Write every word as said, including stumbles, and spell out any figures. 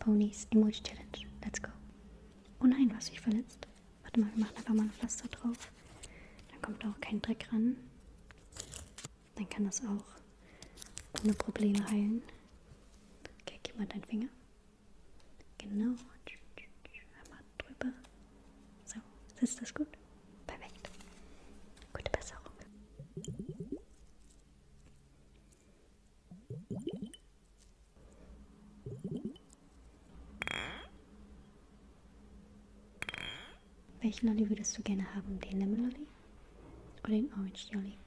Ponys Emoji Challenge. Let's go. Oh nein, du hast dich verletzt. Warte mal, wir machen einfach mal ein Pflaster drauf. Dann kommt auch kein Dreck ran. Dann kann das auch ohne Probleme heilen. Okay, gib mal deinen Finger. Genau. Einmal drüber. So, ist das gut? Perfekt. Gute Besserung. Welchen Lolli würdest du gerne haben? Den Lemon Lolli oder den Orange Lolli?